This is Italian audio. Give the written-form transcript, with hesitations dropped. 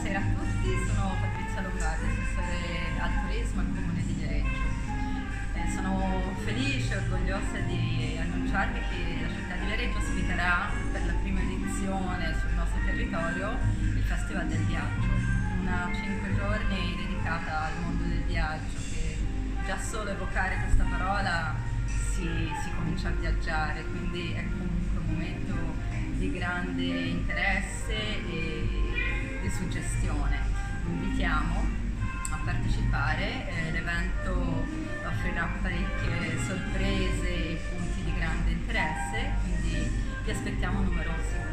Buonasera a tutti, sono Patrizia Lombardi, assessore al turismo al Comune di Viareggio. Sono felice e orgogliosa di annunciarvi che la città di Viareggio ospiterà per la prima edizione sul nostro territorio il Festival del Viaggio, una 5 giorni dedicata al mondo del viaggio, che già solo evocare questa parola si comincia a viaggiare, quindi è comunque un momento di grande interesse e di suggestione. Vi invitiamo a partecipare, l'evento offrirà parecchie sorprese e punti di grande interesse, quindi vi aspettiamo numerosi.